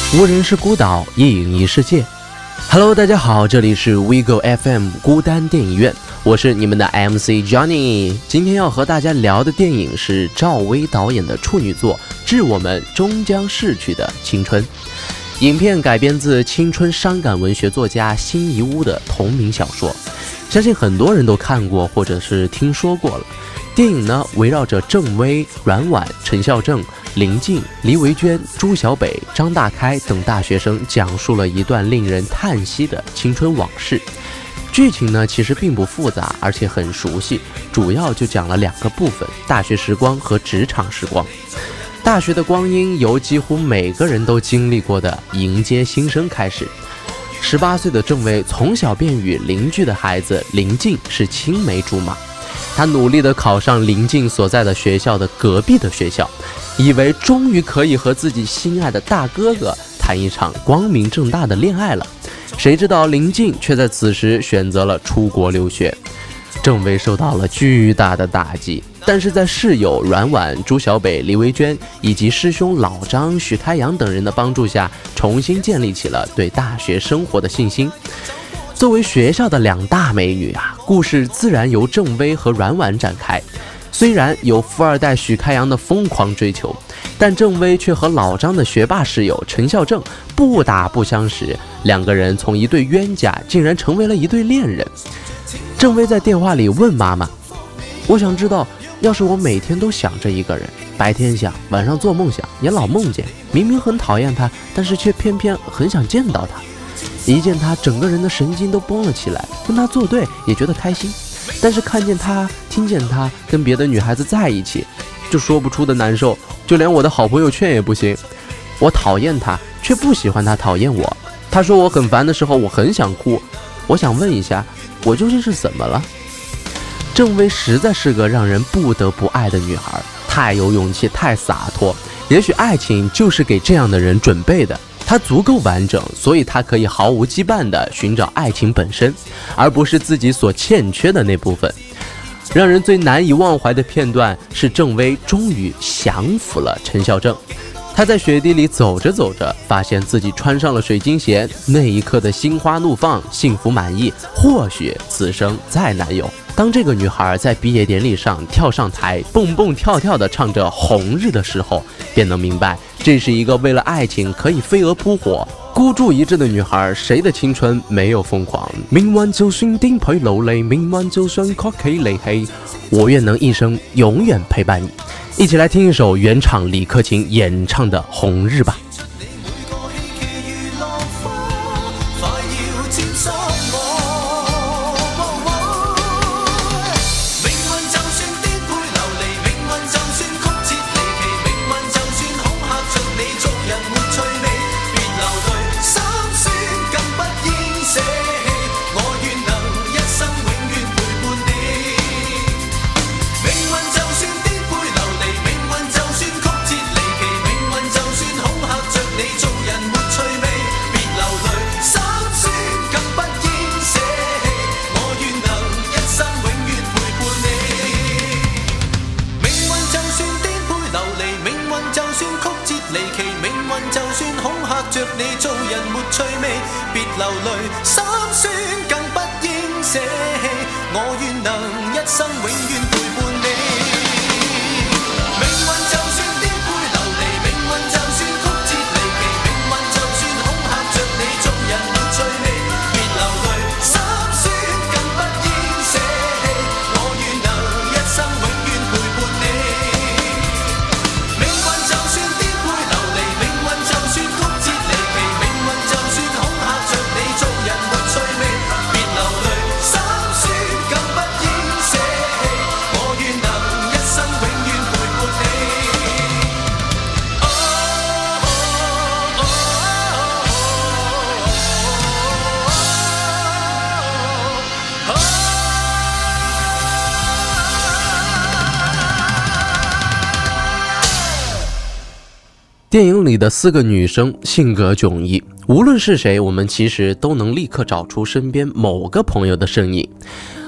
无人是孤岛，一影一世界。Hello， 大家好，这里是 WeGo FM 孤单电影院，我是你们的 MC Johnny。今天要和大家聊的电影是赵薇导演的处女作《致我们终将逝去的青春》。影片改编自青春伤感文学作家辛夷坞的同名小说，相信很多人都看过或者是听说过了。电影呢，围绕着郑薇、阮婉、陈孝正、林静、黎维娟、朱小北、张大开等大学生，讲述了一段令人叹息的青春往事。剧情呢，其实并不复杂，而且很熟悉，主要就讲了两个部分：大学时光和职场时光。大学的光阴由几乎每个人都经历过的迎接新生开始。18岁的郑薇从小便与邻居的孩子林静是青梅竹马，她努力地考上林静所在的学校的隔壁的学校，以为终于可以和自己心爱的大哥哥谈一场光明正大的恋爱了。谁知道林静却在此时选择了出国留学，郑薇受到了巨大的打击。但是在室友阮婉、朱小北、黎维娟以及师兄老张、许开阳等人的帮助下，重新建立起了对大学生活的信心。作为学校的两大美女故事自然由郑薇和阮婉展开。虽然有富二代许开阳的疯狂追求，但郑薇却和老张的学霸室友陈孝正不打不相识，两个人从一对冤家竟然成为了一对恋人。郑薇在电话里问妈妈：“我想知道，要是我每天都想着一个人，白天想，晚上做梦想，也老梦见，明明很讨厌他，但是却偏偏很想见到他。一见他，整个人的神经都绷了起来，跟他作对也觉得开心，但是看见他、听见他跟别的女孩子在一起，就说不出的难受，就连我的好朋友劝也不行。我讨厌他，却不喜欢他讨厌我。他说我很烦的时候，我很想哭。我想问一下，我究竟是怎么了？”郑薇实在是个让人不得不爱的女孩，太有勇气，太洒脱。也许爱情就是给这样的人准备的，她足够完整，所以她可以毫无羁绊地寻找爱情本身，而不是自己所欠缺的那部分。让人最难以忘怀的片段是郑薇终于降服了陈孝正。她在雪地里走着走着，发现自己穿上了水晶鞋，那一刻的心花怒放，幸福满意，或许此生再难有。当这个女孩在毕业典礼上跳上台，蹦蹦跳跳地唱着《红日》的时候，便能明白，这是一个为了爱情可以飞蛾扑火、孤注一掷的女孩。谁的青春没有疯狂？命運就算顛沛流離，命運就算曲起離棄，我願能一生永遠陪伴你。一起来听一首原唱李克勤演唱的《红日》吧。 着你做人沒趣味，別流淚，心酸更不應捨棄，我願能一生永遠陪伴你。命運就算顛沛流離，命運就算曲折離奇，命運就算恐嚇着你做人沒趣味，別流淚，心酸更不應捨棄，我願能一生永遠陪伴你。命運就算顛沛流離，命運就算曲折離奇，命運就算恐嚇着你做人沒趣味，別流淚，心酸更不應捨棄，我願能一生永遠陪伴你。 电影里的4个女生性格迥异，无论是谁，我们其实都能立刻找出身边某个朋友的身影。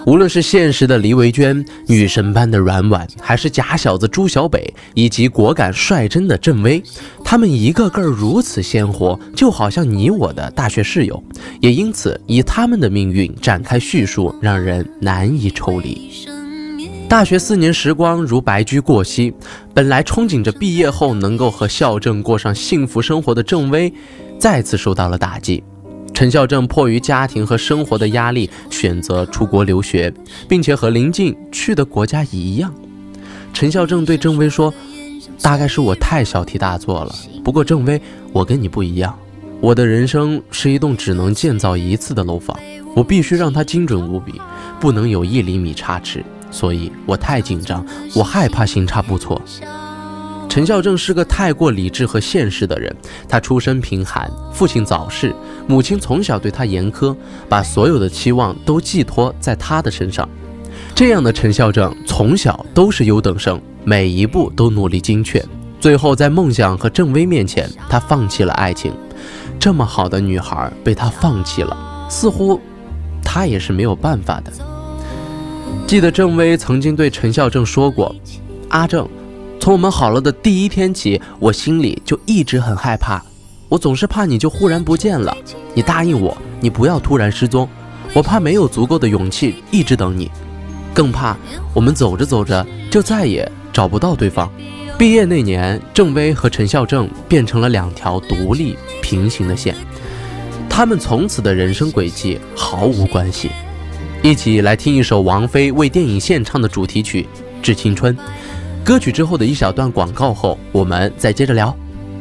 无论是现实的黎维娟、女神般的阮婉，还是假小子朱小北，以及果敢率真的郑薇，他们一个个如此鲜活，就好像你我的大学室友，也因此以他们的命运展开叙述，让人难以抽离。大学4年时光如白驹过隙，本来憧憬着毕业后能够和校正过上幸福生活的郑薇，再次受到了打击。陈孝正迫于家庭和生活的压力，选择出国留学，并且和林静去的国家一样。陈孝正对郑薇说，大概是我太小题大做了，不过郑薇，我跟你不一样，我的人生是一栋只能建造一次的楼房，我必须让它精准无比，不能有1厘米差池，所以我太紧张，我害怕行差步错。陈孝正是个太过理智和现实的人，他出身贫寒，父亲早逝，母亲从小对他严苛，把所有的期望都寄托在他的身上。这样的陈孝正从小都是优等生，每一步都努力精确，最后在梦想和郑薇面前，他放弃了爱情。这么好的女孩被他放弃了，似乎他也是没有办法的。记得郑薇曾经对陈孝正说过，阿正，从我们好了的第1天起，我心里就一直很害怕，我总是怕你就忽然不见了，你答应我，你不要突然失踪，我怕没有足够的勇气一直等你，更怕我们走着走着就再也找不到对方。毕业那年，郑薇和陈孝正变成了2条独立平行的线，他们从此的人生轨迹毫无关系。一起来听一首王菲为电影献唱的主题曲《致青春》。歌曲之后的一小段广告后，我们再接着聊。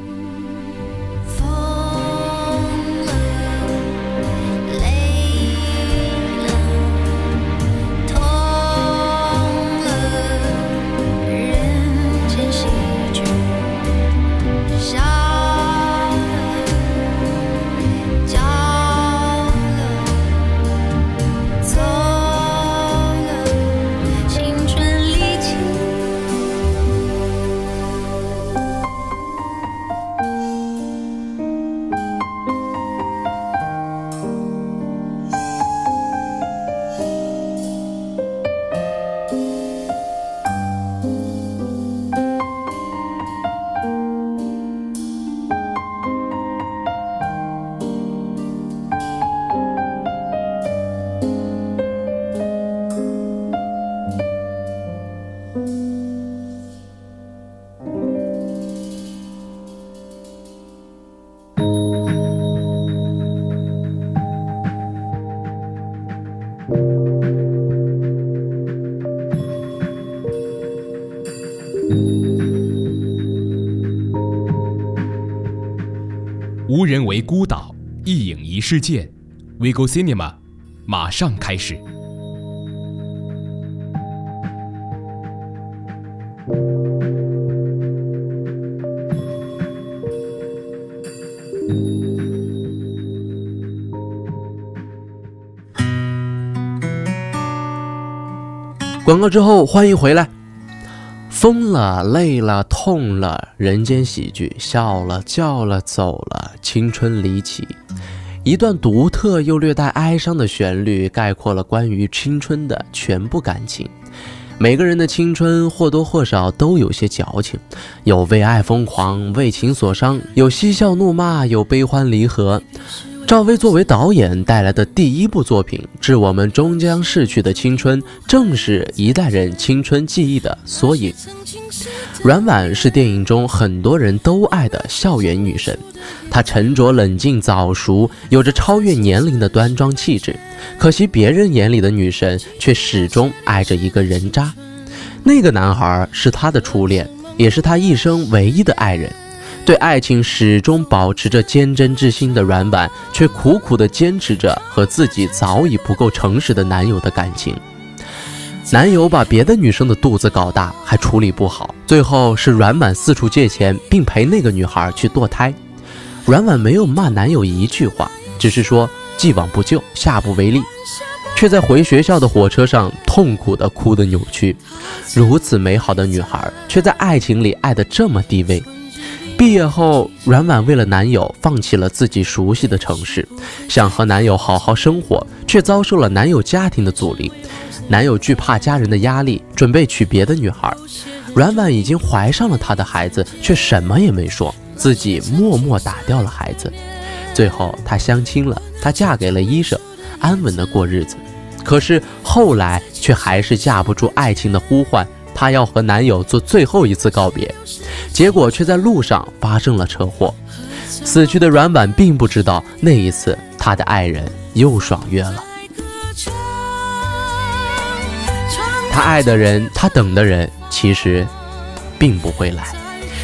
无人为孤岛，一影一世界。WeGo Cinema 马上开始。 广告之后，欢迎回来。疯了，累了，痛了，人间喜剧，笑了，叫了，走了，青春离奇。一段独特又略带哀伤的旋律，概括了关于青春的全部感情。每个人的青春或多或少都有些矫情，有为爱疯狂，为情所伤，有嬉笑怒骂，有悲欢离合。赵薇作为导演带来的第一部作品《致我们终将逝去的青春》，正是一代人青春记忆的缩影。阮婉是电影中很多人都爱的校园女神，她沉着冷静早熟，有着超越年龄的端庄气质。可惜别人眼里的女神却始终爱着一个人渣，那个男孩是她的初恋，也是她一生唯一的爱人。对爱情始终保持着坚贞之心的阮婉，却苦苦地坚持着和自己早已不够诚实的男友的感情。男友把别的女生的肚子搞大，还处理不好，最后是阮婉四处借钱，并陪那个女孩去堕胎。阮婉没有骂男友一句话，只是说既往不咎，下不为例，却在回学校的火车上痛苦地哭得扭曲。如此美好的女孩，却在爱情里爱得这么低微。毕业后，阮婉为了男友放弃了自己熟悉的城市，想和男友好好生活，却遭受了男友家庭的阻力。 男友惧怕家人的压力，准备娶别的女孩。阮婉已经怀上了他的孩子，却什么也没说，自己默默打掉了孩子。最后她相亲了，她嫁给了医生，安稳地过日子。可是后来却还是架不住爱情的呼唤，她要和男友做最后一次告别，结果却在路上发生了车祸。死去的阮婉并不知道，那一次她的爱人又爽约了。她爱的人，她等的人，其实并不会来。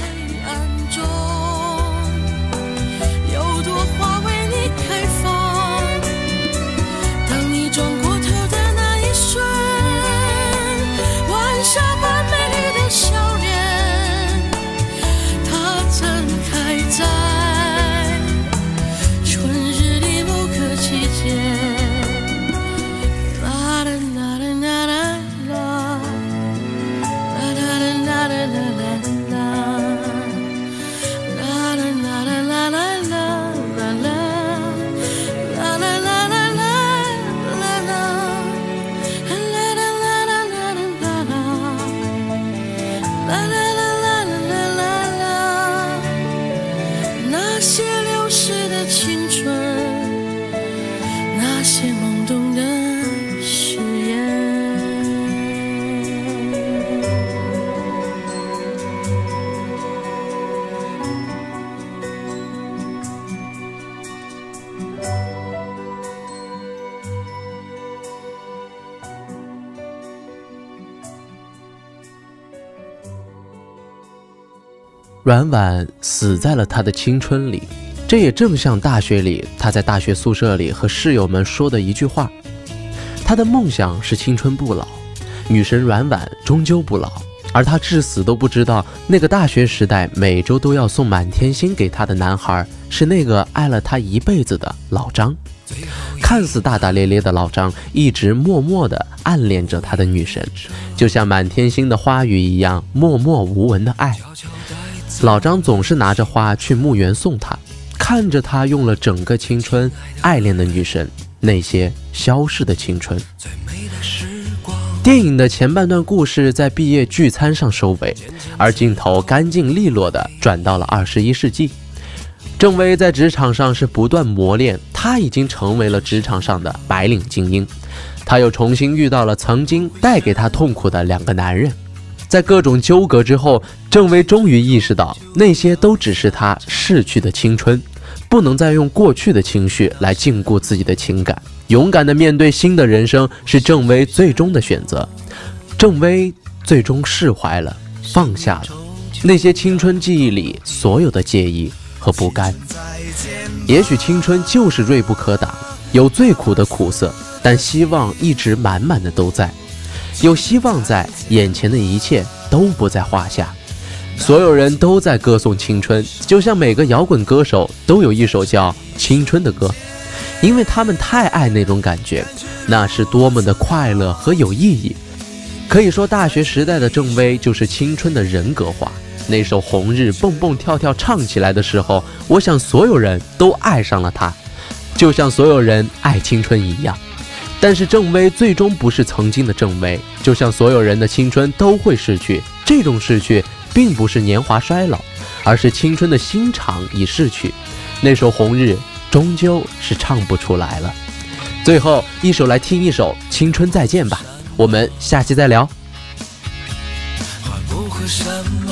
阮婉死在了她的青春里，这也正像大学里她在大学宿舍里和室友们说的一句话，她的梦想是青春不老，女神阮婉终究不老，而她至死都不知道，那个大学时代每周都要送满天星给她的男孩，是那个爱了她一辈子的老张。看似大大咧咧的老张，一直默默地暗恋着他的女神，就像满天星的花语一样默默无闻的爱。老张总是拿着花去墓园送她，看着她用了整个青春爱恋的女神，那些消逝的青春。电影的前半段故事在毕业聚餐上收尾，而镜头干净利落地转到了21世纪。郑薇在职场上是不断磨练，她已经成为了职场上的白领精英。她又重新遇到了曾经带给她痛苦的2个男人。在各种纠葛之后，郑薇终于意识到，那些都只是她逝去的青春，不能再用过去的情绪来禁锢自己的情感。勇敢地面对新的人生是郑薇最终的选择。郑薇最终释怀了，放下了那些青春记忆里所有的介意和不甘。也许青春就是锐不可挡，有最苦的苦涩，但希望一直满满的都在。有希望在，眼前的一切都不在话下。所有人都在歌颂青春，就像每个摇滚歌手都有一首叫《青春》的歌，因为他们太爱那种感觉，那是多么的快乐和有意义。可以说大学时代的郑薇就是青春的人格化。那首《红日》蹦蹦跳跳唱起来的时候，我想所有人都爱上了她，就像所有人爱青春一样。但是郑薇最终不是曾经的郑薇，就像所有人的青春都会逝去，这种逝去并不是年华衰老，而是青春的心肠已逝去。那首《红日》终究是唱不出来了。最后一首来听一首《青春再见》吧，我们下期再聊。 换不回什么，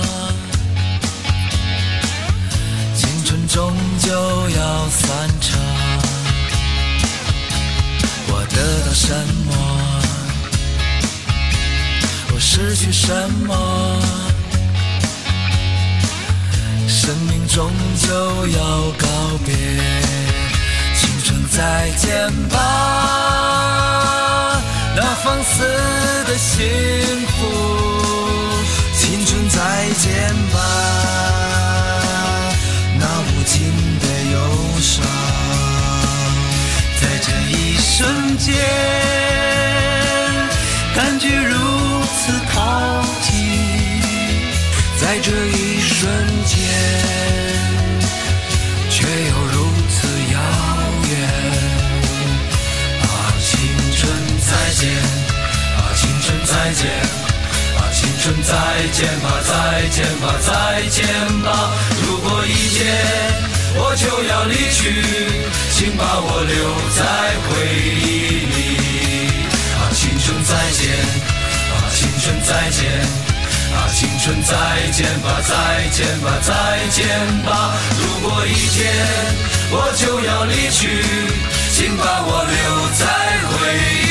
青春终究要散场。我得到什么，我失去什么，生命终究要告别。青春再见吧，那放肆的幸福。青春再见吧，那无尽的忧伤。在这一瞬间，感觉如此靠近，在这一瞬间，却又如此遥远。啊，青春再见。 再见吧，再见吧，再见吧。如果一天我就要离去，请把我留在回忆里。啊，青春再见，啊，青春再见，啊，青春再见吧，再见吧，再见吧。如果一天我就要离去，请把我留在回忆里。